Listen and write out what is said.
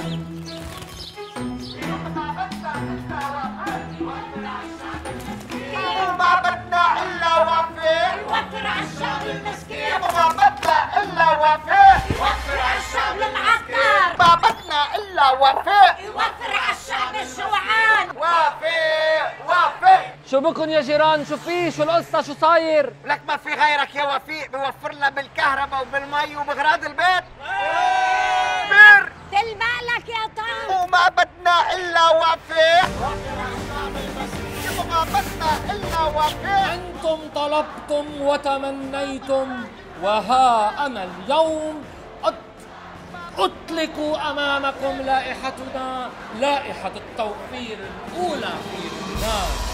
وما بدنا إلا وفاء يوفر على الشعب المسكين، وما بدنا إلا وفاء يوفر على الشعب المعكر، ما بدنا إلا وفاء يوفر على الشعب الجوعان. وفاء وفاء. شو بكن يا جيران؟ شو في؟ شو القصة؟ شو صاير؟ لك ما في غيرك يا وفيق بيوفر لنا بالكهرباء وبالمي وبغراض البيت؟ بر دل بالك يا طن. وما بدنا إلا وفاء وما بدنا إلا وفاء. أنتم طلبتم وتمنيتم، وها أنا اليوم أطلق أمامكم لائحتنا، لائحة التوفير الأولى في لبنان.